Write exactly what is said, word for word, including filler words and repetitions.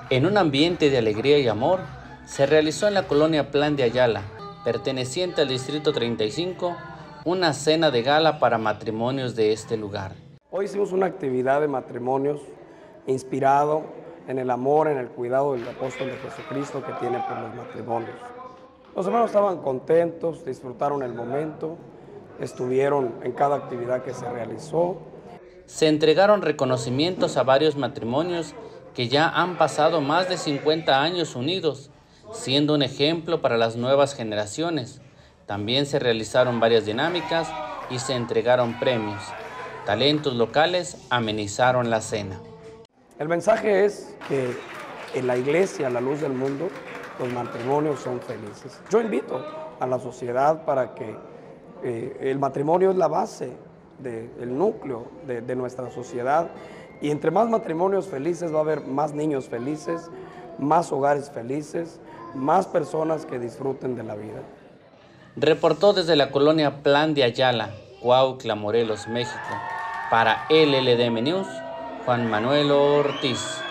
En un ambiente de alegría y amor, se realizó en la colonia Plan de Ayala, perteneciente al Distrito treinta y cinco, una cena de gala para matrimonios de este lugar. Hoy hicimos una actividad de matrimonios inspirado en el amor, en el cuidado del apóstol de Jesucristo que tiene por los matrimonios. Los hermanos estaban contentos, disfrutaron el momento, estuvieron en cada actividad que se realizó. Se entregaron reconocimientos a varios matrimonios que ya han pasado más de cincuenta años unidos, siendo un ejemplo para las nuevas generaciones. También se realizaron varias dinámicas y se entregaron premios. Talentos locales amenizaron la cena. El mensaje es que en la iglesia, a la luz del mundo, los matrimonios son felices. Yo invito a la sociedad para que eh, el matrimonio es la base, de, el núcleo de, de nuestra sociedad, y entre más matrimonios felices va a haber más niños felices, más hogares felices, más personas que disfruten de la vida. Reportó desde la colonia Plan de Ayala, Cuautla, Morelos, México, para L L D M News, Juan Manuel Ortiz.